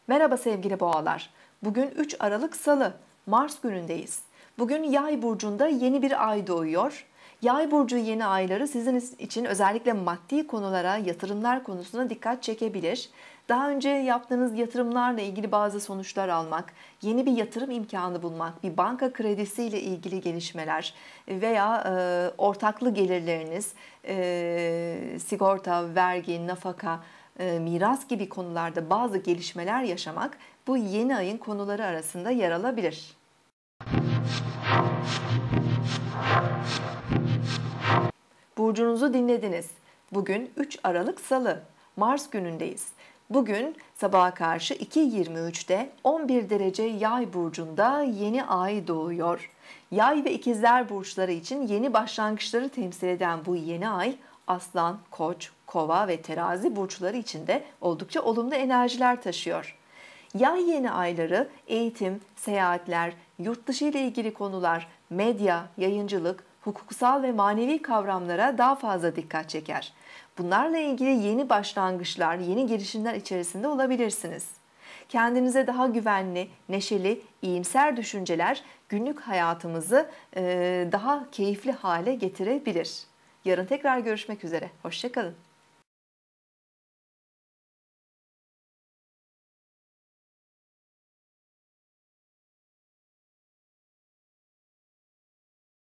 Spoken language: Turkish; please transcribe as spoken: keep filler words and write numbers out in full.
Merhaba sevgili boğalar. Bugün üç Aralık Salı, Mars günündeyiz. Bugün Yay burcunda yeni bir ay doğuyor. Yay burcu yeni ayları sizin için özellikle maddi konulara, yatırımlar konusuna dikkat çekebilir. Daha önce yaptığınız yatırımlarla ilgili bazı sonuçlar almak, yeni bir yatırım imkanı bulmak, bir banka kredisiyle ilgili gelişmeler veya e, ortaklı gelirleriniz, e, sigorta, vergi, nafaka, e, miras gibi konularda bazı gelişmeler yaşamak bu yeni ayın konuları arasında yer alabilir. Burcunuzu dinlediniz. Bugün üç Aralık Salı, Mars günündeyiz. Bugün sabaha karşı iki yirmi üçte on bir derece Yay burcunda yeni ay doğuyor. Yay ve İkizler burçları için yeni başlangıçları temsil eden bu yeni ay Aslan, Koç, Kova ve Terazi burçları için de oldukça olumlu enerjiler taşıyor. Yay yeni ayları eğitim, seyahatler, yurt dışı ile ilgili konular, medya, yayıncılık, hukuksal ve manevi kavramlara daha fazla dikkat çeker. Bunlarla ilgili yeni başlangıçlar, yeni girişimler içerisinde olabilirsiniz. Kendinize daha güvenli, neşeli, iyimser düşünceler günlük hayatımızı daha keyifli hale getirebilir. Yarın tekrar görüşmek üzere. Hoşça kalın.